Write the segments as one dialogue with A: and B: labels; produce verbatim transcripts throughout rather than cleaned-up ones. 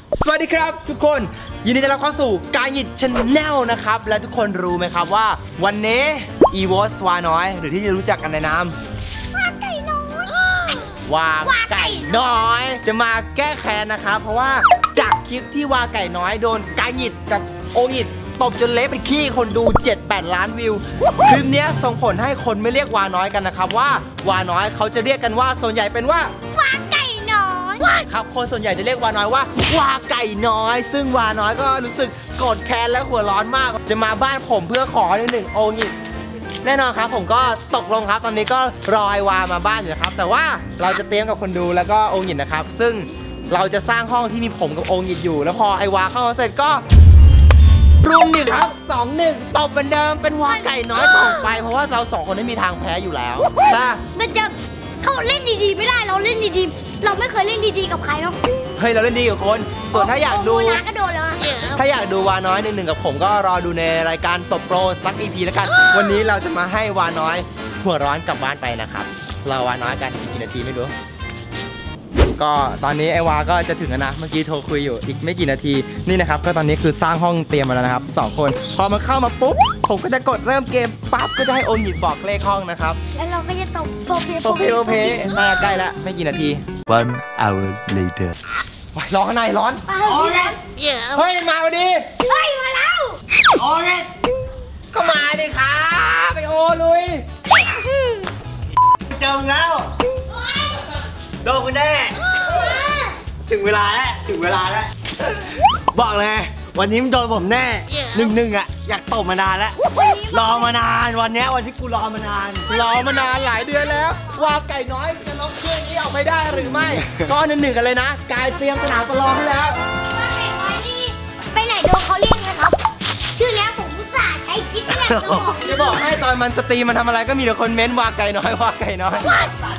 A: สวัสดีครับทุกคนยินดีต้อนรับเข้าสู่การหยิดชาแนลนะครับและทุกคนรู้ไหมครับว่าวันนี้อีวอสวาน้อยหรือที่จะรู้จักกันในนามวาไก่น้อยวาไก่น้อยจะมาแก้แค้นนะครับเพราะว่าจากคลิปที่วาไก่น้อยโดนการหยิดกับโอหยิดตบจนเละเป็นขี้คนดู เจ็ดแปด ล้านวิวคลิปนี้ส่งผลให้คนไม่เรียกวาน้อยกันนะครับว่าวาน้อยเขาจะเรียกกันว่าส่วนใหญ่เป็นว่าวาไก่น้อยครับคนส่วนใหญ่จะเรียกวาน้อยว่าวาไก่น้อยซึ่งวาน้อยก็รู้สึกโกรธแค้นและหัวร้อนมากจะมาบ้านผมเพื่อขอหนึ่งโอหยิดแน่นอนครับผมก็ตกลงครับตอนนี้ก็รอไอวามาบ้านอยู่นะครับแต่ว่าเราจะเตรียมกับคนดูแล้วก็โอหยิดนะครับซึ่งเราจะสร้างห้องที่มีผมกับโอหยิดอยู่แล้วพอไอวาเข้ามาเสร็จก็รุมดิครับสองหนึ่งตบเหมือนเดิมเป็นวาไก่น้อยต่อไปเพราะว่าเราสองคนไม่มีทางแพ้อยู่แล้วนะ
B: มันจะเขาเล่นดีๆไม่ได้เราเล่นดีๆเราไม่เคยเล่นดีๆกับใครเนาะ
A: เฮ้ยเราเล่นดีกับคนส่วนถ้าอยากดู
B: นาก็โดนแล้ว
A: ถ้าอยากดูวาน้อยหนึ่งหนึ่งกับผมก็รอดูในรายการตบโปรสักอีพีแล้วกันวันนี้เราจะมาให้วาน้อยหัวร้อนกลับบ้านไปนะครับเราวาน้อยกันอีกกี่นาทีไม่รู้ก็ตอนนี้ไอวาก็จะถึงแล้วนะเมื่อกี้โทรคุยอยู่อีกไม่กี่นาทีนี่นะครับก็ตอนนี้คือสร้างห้องเตรียมมาแล้วนะครับสองคนพอมันเข้ามาปุ๊บผมก็จะกดเริ่มเกมปั๊บก็จะให้โอหยิบบอกเลขห้องนะครับ
B: แล้วเราก็จะตบโปเพ
A: โปเพโปเพมาใกล้ละไม่กี่นาที
C: one hour later
A: ว้ายร้อนข้างในร้อนโอเคเฮ้ยมาพอดี
B: เฮ้ยมาแล้ว
A: โอเคก็มาดิครับไปโอลุย
D: เจอมึงแล้วโดนคุณแน่ถึงเวลาแล้วถึงเวลาแล้วบอกเลยวันนี้มันโดนผมแน่หนึ่งหนึ่งอ่ะอยากตบมานานแล้วรอมานานวันนี้วันที่กูรอมานาน
A: รอมานานหลายเดือนแล้วว่าไก่น้อยจะล็อกเครื่องนี้ออกไปได้หรือไม่ก็หนึ่งหนึ่งกันเลยนะกายเตรียมสนามประลองให้แล้ว
B: ไปไหนโดนเขาเรียกนะครับชื่อนี้ผมอุตส่าห์ใช้คิดเนี่ย
A: จะบอกให้ตอนมันสตรีมันทำอะไรก็มีแต่คนเม้นว่าไก่น้อยว่าไก่น้อย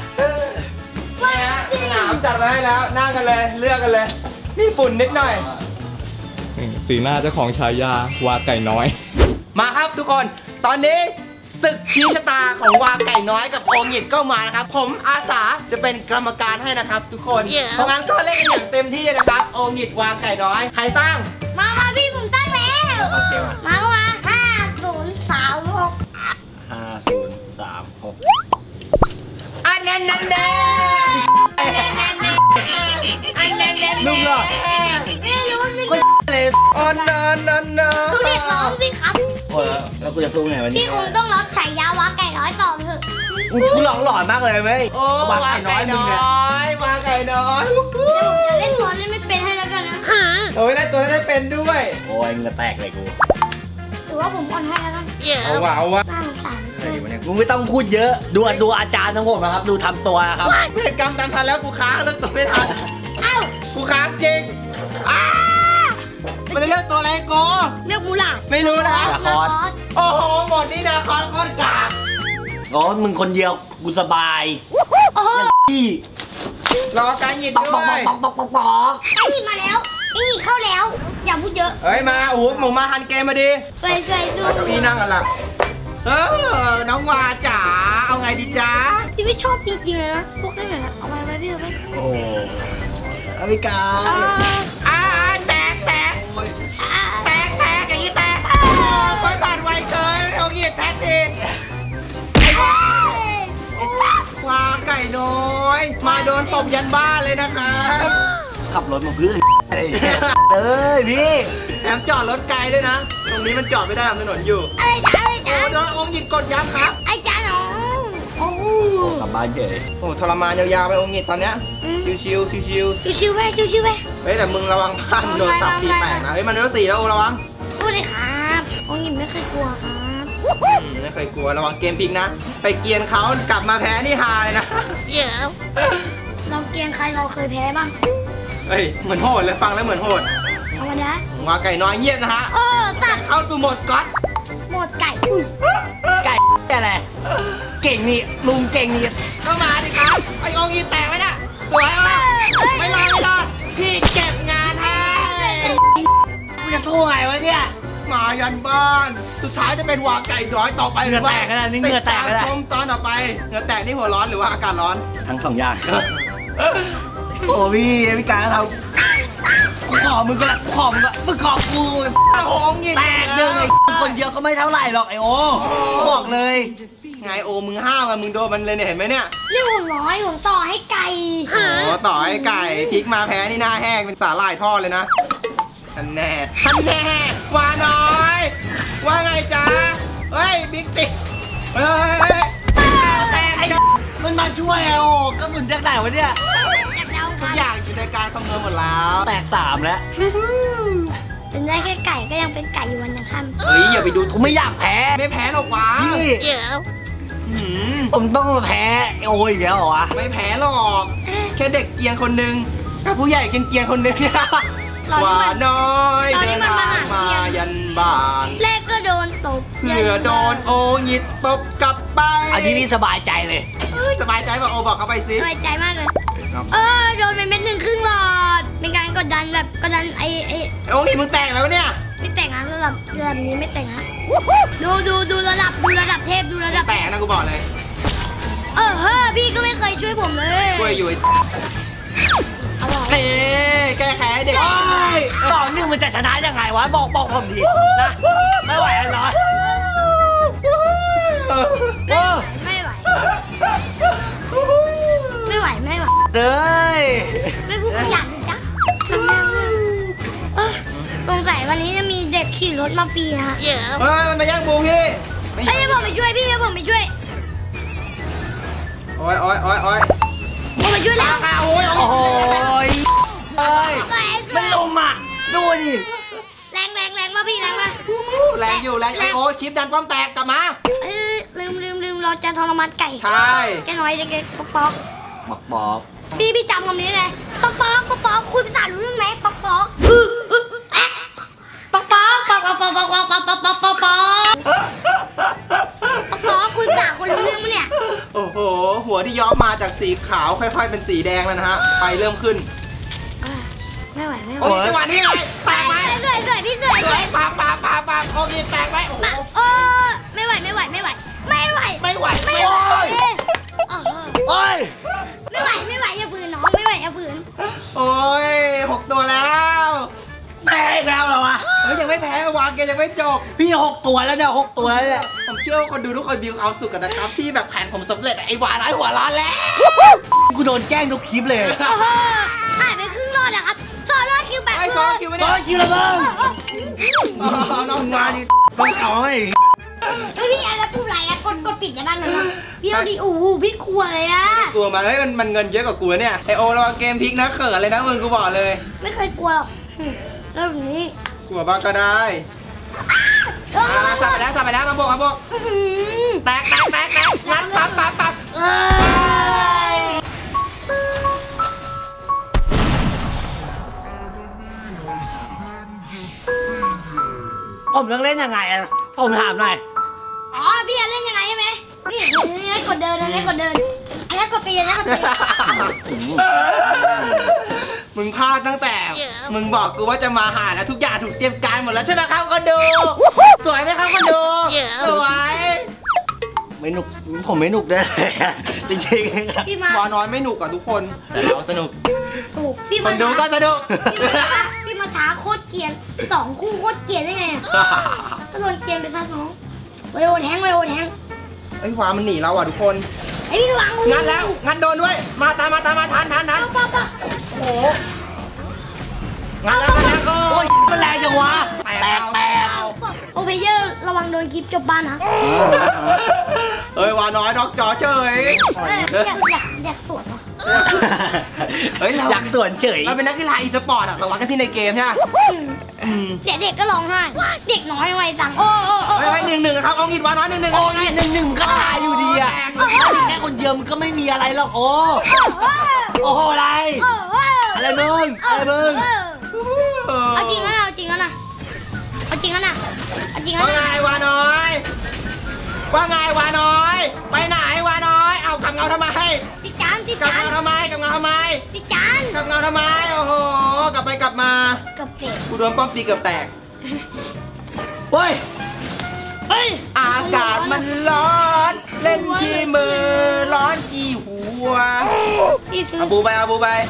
A: สนามจัดไว้ให้แล้วนั่งกันเลยเลือกกันเลยมีฝุ่นนิดหน่อย
C: สีหน้าเจ้าของฉายาวาไก่น้อย
A: มาครับทุกคนตอนนี้ศึกชี้ชะตาของวาไก่น้อยกับโอหยิดก็มานะครับผมอาสาจะเป็นกรรมการให้นะครับทุกคนเพราะงั้นก็เล่นกันอย่างเต็มที่นะครับโอหยิดวาไก่น้อยใครสร้าง
B: มามาพี่ผมตั้งแล้วมาเข้ามาห้าศูนย์สามหก
D: ห้าศูนย์สามหก
A: อันนั้นนั่นเด้อันนั้นนั่นอันนั้นนั่นนุ่มเหรอ
B: ไม่รู้สิ
A: เลยอ๋อนอนนอนนอน
B: ดูเด็กร้องสิครับ
D: โอ้แล้วกูจะสู้ไงวันนี้
B: พี่คงต้องรับฉายาวาไก่น้อยต่อเถอะ
D: กูหลอกหลอนมากเลยไหม
A: โอ้วาไก่น้อยวาไก่น้อย
B: จะเล่นตัวเล่นไม่เป็นให้แล้วกันนะ
A: โอ้ยเล่นตัวได้เป็นด้วย
D: โอ้ยมึงจะแตกเลยกู
B: หรือว่าผมอ่อนให้แล้วกัน
A: เอาวะเอาวะ
B: น่าสงสาร
D: มึงไม่ต้องพูดเยอะดูดูอาจารย์ทั้งผมนะครับดูทำตัวครับ
A: เห็นกรรมตามทันแล้วกูค้างเลิกตัวไม่ทัน
B: เอ้า
A: กูค้างจริงอ้ามันจะเลือกตัวอะไรกู
B: เลือกมูลา
A: ไม่รู้นะ
D: นาคอส
A: โอ้โหหมดนี่นาคอสโคตรกาก
D: โอ้มึงคนเดียวกูสบาย
B: โอ้โห
A: รอการหยิบด้วย
D: ปอกปอกปอกปอก
B: ไอ้หยิบมาแล้วไอ้หยิบเข้าแล้วอย่าพูดเยอะ
A: เฮ้ยมาโอ้โหหมูมาฮันเกมมาดิ
B: สวยสวยดู
A: เก้าอี้นั่งกันละเออน้องวาจ๋าเอาไงดีจ๊ะ
B: พี่ไม่ชอบจริงๆเลยนะพวกนี้เหมือนเอาไว้ไว้พี่เอาไว้
D: โอ้อเมริกา
A: อ่าแตกแตกแตกแตกอย่างนี้แตกไปผ่านไวเกินเอาหยิบแท็กทีวาไก่น้อยมาโดนตบยันบ้านเลยนะครับ
D: ขับรถมาเพื่อนเอ้ยพี่
A: แถมจอดรถไกลด้วยนะตรงนี้มันจอดไม่ได้ทำถนนอยู่
B: ไอ้จ้าไอ้จ้า
A: โดนองค์หยิบกดยับครับ
B: ไอ้จ้าหนู
A: โอ้
D: กลับบ้านเฉย
A: โอ้ทรมานยาวๆไปองค์หยิบตอนเนี้ยชิวชิวชิวชิว
B: ชิวๆไปชิวๆไป
A: เฮ้ยแต่มึงระวังบ้านโดนสับตีแตกนะเฮ้ยมันโดนสี่แล้วระวัง
B: พูดเลยครับองค์หยิบไม่เคยกลัวครับ
A: ไม่เคยกลัวระวังเกมพลิกนะไปเกียนเขากลับมาแพ้นี่ฮาเลยนะ
B: เดี๋ยวเราเกียนใครเราเคยแพ้บ้าง
A: เฮ้ยเหมือนโหดเลยฟังแล้วเหมือนโหด
B: ธรรมดา
A: ว่าไก่น้อยเงียบนะฮะ
B: เออตัด
A: เข้าสู่โหมดก๊อต
B: โหมดไก่
D: ไก่อะไรเก่งนี่ลุงเก่งนี่
A: ก็มาดิครับไอ้องค์อีแตกไหมน่ะสวยมากไม่รอไม่รอพี่เก็บงานให้
D: กูจะสู้ไงวะเนี่ย
A: มายันบ้านสุดท้ายจะเป็นวาไก่น้อยต่อไป
D: เหงื่อแตกแล้วนี่เหงื่อแตกแล้ว
A: ชมตอนต่อไปเหงื่อแตกนี่หัวร้อนหรือว่าอากาศร้อน
D: ทั้งสองอย่างโอ้พี่พี่การทำขอมึงก็ละขอมึงก็มึงขอกู
A: โอ้งิด
D: แตกหนึ่งไอ้คนเดียวก็ไม่เท่าไหร่หรอกไอโอบอกเลย
A: ไงโอมึงห้าวกันมึงโดนมันเลยเนี่ยเห็นไหมเนี่ย
B: เรื่องผมน้อยผมต่อให้ไก่
A: โอ้ต่อไอ้ไก่พลิกมาแพ้นี่หน้าแห้งเป็นสาหร่ายทอดเลยนะท่านแน่ท่านแน่วาน้อย ว่าไงจ๊ะเฮ้ยบิ๊กติ๊กเฮ้ย
D: แตกไอ้มันมาช่วยไอโอก็หมุนจากไหนวะเนี่ย
B: อยากเดา
A: ทุ
B: กั
A: ก
B: น
A: อย่างอยู่ในการคำนวณหมดแล้ว
D: แตกสามแล้ว
B: เป็นได้แค่ไก่ก็ยังเป็นไก่อยู่วันยังค่ำ
A: เฮ้ยอย่าไปดู
D: กูไม่อยากแพ้
A: ไม่แพ้หรอกวะ
D: พี่
A: หืม
D: ผมต้องมาแพ้ไอโออีกแล้วเหรอวะ
A: ไม่แพ้หรอก แค่เด็กเกรียนคนหนึงกับผู้ใหญ่เกรียนๆคนหนึง
B: ตอน
A: ว่า
B: นี้มัน
A: น้อย
B: ตอนนี้
A: เดิน
B: มัน
A: ทาง
B: มา
A: มา
B: หาเกรียน
A: ยันบ้าน
B: แรกก็โดนตบ
A: เพื่อโดนโอหยิดตบกลับไป
D: อันนี้นี่สบายใจเลย
A: เอ้ยสบายใจป่ะโอบอกเขาไปสิ
B: สบายใจมากเลย เออโดนไปเม็ดหนึ่งครึ่งหลอด เป็นการกดดันแบบกดดันไอ้ไอ้
A: โอ้ยมึงแตกแล้วเนี่ย
B: ไม่แต่งนะระดับระดับนี้ไม่แต่งนะดูดูดูระดับดูระดับเทพดูระดับ
A: แตกนะกูบอกเลย
B: เออเฮ้อพี่ก็ไม่เคยช่วยผมเลย
A: ช่วยอยู่ไอ้
B: อร่อย
A: เอ๊ะแก้แค้นให้เด็ก
D: ต่อเนื่องมันจะชนะยังไงวะ บอกบอกผมดีนะ ไม่ไหวแล้วเหรอเออ
B: ไม่ไหวไม่ไหวไม่ไหว
D: เด้ย
B: ไม่พูดขยันจ้ะเออสงสัยวันนี้จะมีเด็กขี่รถมาฟรีนะฮะ
A: เฮ้ยมันมาแย่งบูพี่ไม่
B: เฮ้ยเดี๋ยวผมไปช่วยพี่เดี๋ยวผมไปช่วย
A: โอ้ยโอ้ยโอ้ยโอ้ย
B: ผมไปช่วยแล้ว
A: ข้าโอ้ย
D: โอ้โหยเอ้ย
B: แรง
D: มันลมอ่ะ ดูดิ
B: แรงแรงแรงมาพี่แรงมา
A: แรงอยู่แรงไอโอ้คลิปดันป้อมแตกกลับมา
B: เออลืมลืมลืมเราจะทรมานไก่
A: ใช่
B: แกน้อยจะแกป๊อกป๊อก
D: บอกบอก
B: พี่พี่จำคำนี้เลยป๊อกป๊อกป๊อกป๊อกคุยภาษารู้เรื่องไหมป๊อกป๊อกป๊อกป๊อกป๊อกป๊อกป๊อกป๊อกป๊อกป๊อกป๊อกป๊อกป๊อกป๊อกป๊อกป๊อกคุยภาษาคนรู้เรื่องมั้ยเนี่ย
A: โอ้โหหัวที่ย้อมมาจากสีขาวค่อยๆเป็นสีแดงแล้วนะฮะไฟเริ่มขึ้น
B: ไม่ไหวไม่ไหว
A: โอ้ยจังหวะนี้ไงแตกไหม
B: สวยสวยพี่สวย
A: ส
B: ส
A: ว
B: วย
A: ยปาปาปาปาโอเคแตกไหมโอ้โห
B: เออไม่ไหวไม่ไหวไม่ไหวไม่ไหว
A: ไม่ไหว
B: ไม่
A: ไม่
B: ไห
A: ไห
B: ว
A: ว
B: เออ
D: โอ้ย
B: ไม่ไหวไม่ไหวอย่าฝืนน้องไม่ไหวอย่าฝืน
A: โอ้ยหกตัวแล้ว
D: แพ้อีกแล้วเหรอวะ
A: เฮ้ยยังไม่แพ้วางเกมยังไม่จบ
D: พี่หกตัวแล้วเนี่ยหกตัวแล้วเนี่ย
A: ผมเชื่อว่าคนดูทุกคนมีความสุขกันนะครับ ที่แบบแผนผมสำเร็จไอ้หวานไอ้หัวร้านแล้ว
D: กูโดนแกล้งทุกคลิปเลย
B: โอ้โหหายไปครึ่งรอดนะครับซอรอดคิวแบบ
A: ไอ้ซอคิวไม่
D: ต
A: ได้
D: อนคิวละเบิ้ง
A: อ๋อน้อง
D: งานนี่ต้องเอาให้
B: เฮ้ยพี่อะไรพูดอะไรอะกดกดปิดได้บ้างนะพี่เอาดิโอ้โหพี่กลัวเลยอะ
A: กลัวมาเฮ้ยมันมันเงินเยอะกว่ากูนะเนี่ยไอโอเราเกมพลิกนะเขินเลยนะมึงกูบอกเลย
B: ไม่เคยกลัวหรอกแล้วแบบนี้
A: กลัวบ้างก็ได้อ่าสับไปแล้วสับไปแล้วมาบวกมาบวกแตกแตกแตกแตกงัดปั๊บปั๊บปั๊บ
B: เอ้ย
D: ผมต้องเล่นยังไงอะผมถามหน่อย
B: อ๋อพี่เล่นยังไงใช่ไหมพี่อันนี้กดเดินอันนี้กดเดินอันนี้กดตีอันนี้กดตี
A: มึงพลาดตั้งแต่ มึงบอกกูว่าจะมาหาแล้วทุกอย่างถูกเตรียมการหมดแล้วใช่ไหมครับคนดู สวยไหมครับคนดูสวย
D: ไม่หนุก ผมไม่หนุกได้เลยอะจริงๆ
B: พี่มาว
A: าน้อยไม่หนุกกับทุกคนแต่เราสนุก
B: ถูกพี่
A: ค
B: มาน
A: ดูก็สนุก
B: พี่มาท้าโคตรเกลียนสองคู่โคตรเกลียนได้ไงอะก็โดนเกลียนไปซะน้องไวโอแทงไวโอแทง
A: ไอ้วามันหนีเราอ่ะทุกคน
B: ไอ้พี่ระวังมือ
A: งัดแล้วงัดโดนด้วย มาตามมาตามมาทันทันทัน
B: เอาป๊อปป๊อป
A: โอ้โหงัดแล้วงัดแล้วก็
D: โอ้ยมันแรงจังวะ
A: แต
D: แต
A: ก
D: ก
A: แต
D: แต
A: ก
D: ก
B: โอเพเยอร์ระวังโดนคลิปจบบ้านนะ
A: เอ้ยวาน้อยนอกจอเฉย
B: เอ้ยอยากอยากอยากสวนวะ
A: เฮ้ยเรา
D: อยากสวนเฉย
A: เราเป็นนักกีฬาอีสปอร์ตอะแต่ว่ากันที่ในเกมใช่ไหมอืม
B: เด็กเด็กก็ร้องไห้เด็กน้อยวัยสั่งโอ้โอ้โอ้
A: เฮ้ยเฮ้ยหนึ่งหนึ่งนะครับเอางิดวาน้อยหนึ่งหนึ่ง
D: โอ้ยหนึ่งหนึ่งก็ตายอยู่ดีอะ
A: แตก
D: แค่คนเดียวมันก็ไม่มีอะไรหรอกโอ้ โอ้โหอะไร อะไรมึง อะไรมึง
B: เอาจริงแล้วนะเอาจริงแล้วนะเอาจริงแล้วนะเอาจริงแล้ว
A: ว่าไง
B: นะ
A: วาน้อย ว่าไงวาน้อย ไปไหนวาน้อย เอากลับเงาทำไม
B: ติดจานติด
A: กลับ
B: จาน
A: เงาทำไมกลับเงาทำไม
B: ติดจาน
A: กลับเงาทำไมโอ้โหกลับไปกลับมา
B: กับเป็ด
A: กูโดนป้อมตีเกือบแตก
D: เฮ้ย
B: เฮ้ย
A: อากาศมันร้อน เล่นที่มือร้อนที่หัว
B: พี่ซื้อ
A: เอาบูไปเอาบูไป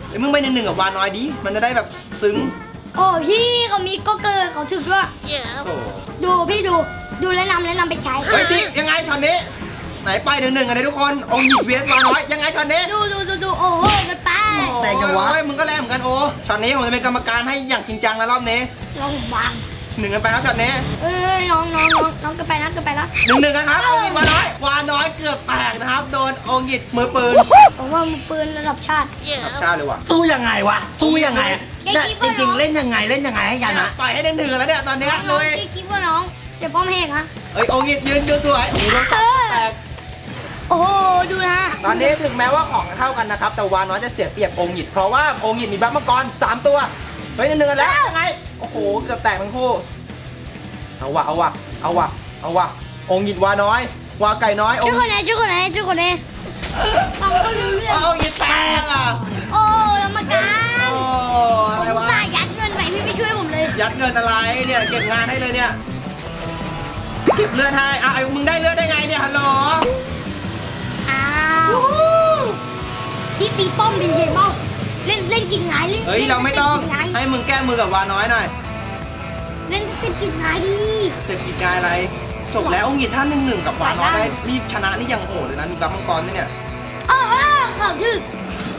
A: ไอ้ยมึงไปหนึ่งหนึ่งกับวาน้อยดิมันจะได้แบบซึ้ง
B: โอ้พี่เขามีก็เกินเขาถึกด้วย
A: โอ้
B: ดูพี่ดูดูแนะนำแนะนำไปใช้
A: เฮ้ยดิยังไงช็อตนี้ไหนไปหนึ่งหนึ่งกันเลยทุกคนองค์หยิบเวสวาน้อยยังไงช็อตนี้
B: ดูดูดูดูโอ้โหกันไป
A: แต่งจังวะมึงก็แรงเหมือนกันโอ้ช็อตนี้ผมจะเป็นกรรมการให้อย่างจริงจังนะรอบนี้
B: ลองวาง
A: หนึ่งกันไปครับช็อตนี้
B: เอ้ยน้องน้องน้องน้องกันไปนะกันไปแล้ว
A: หนึ่งหนึ่งนะครับองค์หยิบวาน้อยวาน้อยเกือบแตกนะครับโดนองค์หยิบมือปืน
B: ผมว่ามือปืนระดับชาติ
A: รับชาเลยว่ะ
D: สู้ยังไงวะสู้ยังไงอะ
B: แค่
D: เนี่ย
B: คิด
D: จ
B: ว่าน้อง
D: ริงๆเล่นยังไงเล่นยังไงให้ยันนะ
A: ปล่อยให้ได้หนึ่งแล้วเนี่ยตอนเนี้ย
B: น้
A: เล
B: อง
A: ย
B: คิดคิดว่าน้องเดี๋ยวพ่อแม่ฮะ
A: เอ้ยองค์หยิบยืนยืนสวยโอ้โหโดนสับแตก
B: โอ้โหดูนะ
A: ตอนนี้ถึงแม้ว่าของเท่ากันนะครับแต่วาน้อยจะเสียเปรียบองค์หยิบเพราะว่าองค์หยิบมีบัฟมังกรสามตัวเฮ้ยหนึ่งหนึ่งกันแล้วยังไงโอ้โหเกือบแตกทั้งคู่เอาวะเอาวะเอาวะเอาวะองค์หยิบวาน้อยวาไก่น้อยอง
B: ช่วย
A: ค์
B: คนไหนช่วยคนไหนช่วยคนไหนฟังก็รู้เรื่อง
A: เอาองค์หยิบแตกอ่ะ
B: โอ้กรรมการ
A: โอ้
B: ผ
A: อะไร
B: ม
A: วะ
B: สายยัดเงินไปพี่ไม่ช่วยผมเลย
A: ยัดเงินอะไรเนี่ยเก็บงานให้เลยเนี่ยเก็บเลือดให้อ่ะไอ้มึงได้เลือดได้ไงเนี่ยฮัลโหล
B: อ้าวที่ตีป้อมเป็นเห็นเปล่าเล่นเล่นกินหงายเล่น
A: เฮ้ยเราไม่ต้อง
B: ล่นกินหงาย
A: ให้มึงแก้มือกับวาน้อยหน่อย
B: เล่นเล่นกินหงายดี
A: เสร็จกิจงานอะไรจบแล้วองค์หยิบท่านหนึ่งหนึ่งกับวาน้อยได้รีบชนะนี่ยังโหดเลยนะมีบัฟมังกรด้วยเนี่ย
B: เออเออเขาถึก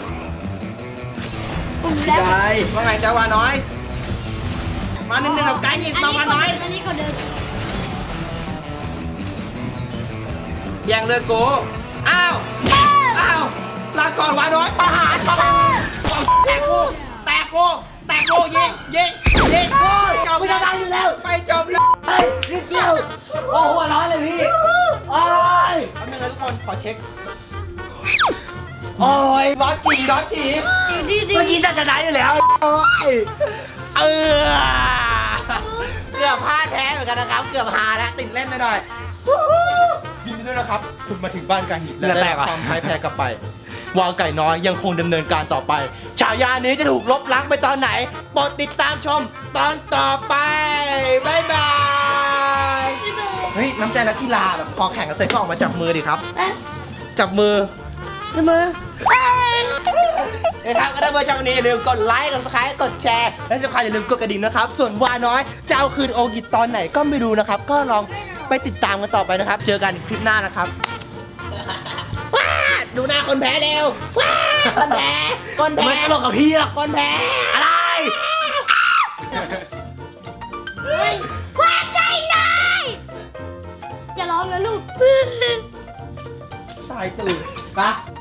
B: ผมแล้ว
A: ได้ว่าไงจ้าวาน้อย มาหนึ่งหนึ่งกับไก่หยิบมาวาน้อย
B: อันนี้ก็เดิน
A: แย่งเลือดกูอ้าวอ้าวลาก่อนวาน้อยประหารประหารแตกกูแตกกูแตกกูยิงยิงยิงโอ้ยจบ
D: ไม่จะได้อยู่แล้ว
A: ไปจบแล้ว
D: เฮ้ยนิดเดียวโอ้หัวร้อนเลยพี่โอ้ย
A: ทำยังไงทุกคนขอเช็ค
D: โอ้ย
A: ร้อนจีร้อนจี
B: ดีดี
D: เมื่อกี้จะชนะอยู่แล้วโอ้ย
A: เออเกือบพลาดแพ้เหมือนกันนะครับ เกือบหาแล้วติดเล่นไปหน่อยยินดีด้วยนะครับ คุณมาถึงบ้านไก่หินและได้รับความพ่ายแพ้กลับไป วางไก่น้อยยังคงดำเนินการต่อไป ฉายานี้จะถูกลบล้างไปตอนไหนโปรดติดตามชมตอนต่อไป บ๊ายบาย เฮ้ย น้ำใจนักกีฬาแบบพอแข่งกันเสร็จก็ออกมาจับมือดิครับ
B: เอ๊ะ
A: จับมือ
B: ดูมือเอ้ย
A: นะครับก็ได้เบอร์ช่องนี้อย่าลืมกดไลค์ กดซับสไครต์กดแชร์ และสำคัญอย่าลืมกดกระดิ่งนะครับ ส่วนวาน้อยจะเอาคืนโอกิตอนไหนก็ไม่รู้นะครับ ก็ลองไปติดตามกันต่อไปนะครับ เจอกันคลิปหน้านะครับว้าดูหน้าคนแพ้เร็วว้าคนแพ้คนแพ้
D: ไม่ตลกกับพี่อะ
A: คนแพ้
D: อะไร
B: เฮ้ยว่าใจนายอย่าร้องนะลูก
A: สายตื่นปะ